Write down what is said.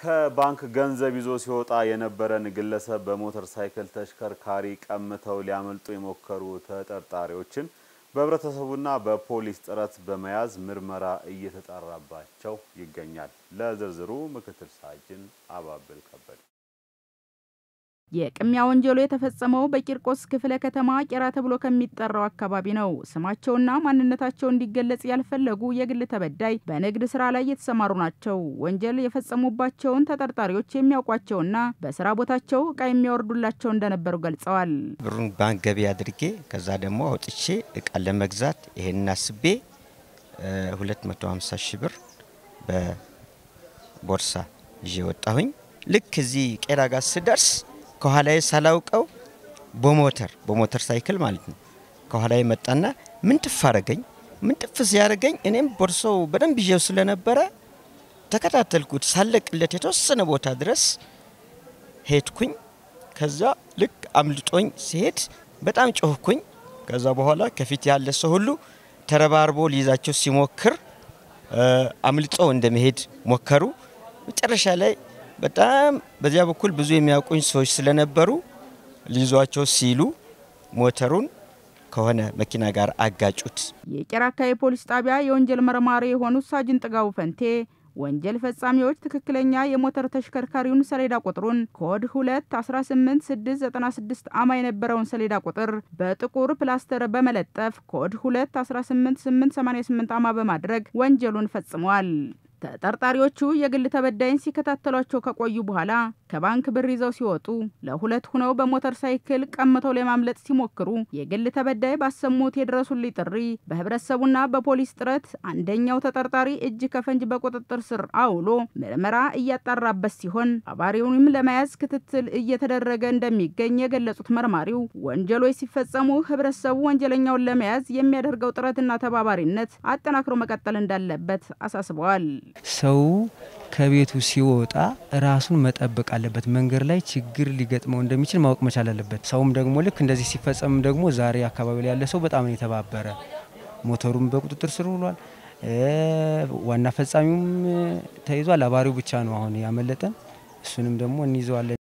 ከባንክ ገንዘብ ይዞ ሲወጣ የነበረን ግለሰብ በሞተር ሳይክል ተሽከርካሪ ቀምተው ሊያመልጡ የሞከሩ ተጠርጣሪዎችን በህብረተሰቡና በፖሊስ ጥረት በመያዝ ምርመራ እየተጣራባቸው ይገኛል። ለዝርዝሩ ምክትል ሳጅን አባብል ከበደ የቅሚያ ወንጀሉ የተፈጸመው በቂርቆስ ክፍለ ከተማ ቄራ ተብሎ ከሚጠራው አካባቢ ነው። ስማቸውና ማንነታቸው እንዲገለጽ ያልፈለጉ የግል ተበዳይ በንግድ ስራ ላይ የተሰማሩ ናቸው። ወንጀል የፈጸሙባቸውን ተጠርጣሪዎች የሚያውቋቸውና በስራ ቦታቸው ዕቃ የሚያወርዱላቸው እንደነበሩ ገልጸዋል። ብሩን ባንክ ገቢ አድርጌ ከዛ ደግሞ አውጥቼ ዕቃ ለመግዛት ይሄን አስቤ 250 ሺህ ብር በቦርሳ ይዤ ወጣሁኝ። ልክ እዚህ ቄራ ጋር ስደርስ ከኋላዬ ሳላውቀው በሞተር ሳይክል ማለት ነው ከኋላዬ መጣና ምን ትፋረገኝ ምን ትፍስ ያረገኝ እኔም ቦርሳው በደንብ ይዤው ስለነበረ ተከታተልኩት። ሳለቅለት የተወሰነ ቦታ ድረስ ሄድኩኝ። ከዛ ልክ አምልጦኝ ሲሄድ በጣም ጮህኩኝ። ከዛ በኋላ ከፊት ያለ ሰው ሁሉ ተረባርቦ ሊይዛቸው ሲሞክር አምልጦ እንደመሄድ ሞከሩ። መጨረሻ ላይ በጣም በዚያ በኩል ብዙ የሚያውቁኝ ሰዎች ስለነበሩ ሊይዟቸው ሲሉ ሞተሩን ከሆነ መኪና ጋር አጋጩት። የቄራ አካባቢ ፖሊስ ጣቢያ የወንጀል መርማሪ የሆኑት ሳጅን ጥጋቡ ፈንቴ ወንጀል ፈጻሚዎች ትክክለኛ የሞተር ተሽከርካሪውን ሰሌዳ ቁጥሩን ኮድ 218696 አማ የነበረውን ሰሌዳ ቁጥር በጥቁር ፕላስተር በመለጠፍ ኮድ 218888 አማ በማድረግ ወንጀሉን ፈጽመዋል። ተጠርጣሪዎቹ የግል ተበዳይን ሲከታተሏቸው ከቆዩ በኋላ ከባንክ ብር ይዘው ሲወጡ ለሁለት ሆነው በሞተር ሳይክል ቀምተው ለማምለጥ ሲሞክሩ የግል ተበዳይ ባሰሙት የድረሱልኝ ጥሪ በህብረተሰቡና በፖሊስ ጥረት አንደኛው ተጠርጣሪ እጅ ከፈንጅ በቁጥጥር ስር አውሎ ምርመራ እያጣራበት ሲሆን አባሪውንም ለመያዝ ክትትል እየተደረገ እንደሚገኝ የገለጹት መርማሪው ወንጀሎች ሲፈጸሙ ህብረተሰቡ ወንጀለኛውን ለመያዝ የሚያደርገው ጥረትና ተባባሪነት አጠናክሮ መቀጠል እንዳለበት አሳስበዋል። ሰው ከቤቱ ሲወጣ ራሱን መጠበቅ አለበት። መንገድ ላይ ችግር ሊገጥመው እንደሚችል ማወቅ መቻል አለበት። ሰውም ደግሞ ልክ እንደዚህ ሲፈጸም ደግሞ ዛሬ አካባቢ ላይ ያለ ሰው በጣም ነው የተባበረ። ሞተሩም በቁጥጥር ስር ውሏል። ዋና ፈጻሚውም ተይዟል። አባሪው ብቻ ነው አሁን ያመለጠን። እሱንም ደግሞ እንይዘዋለን።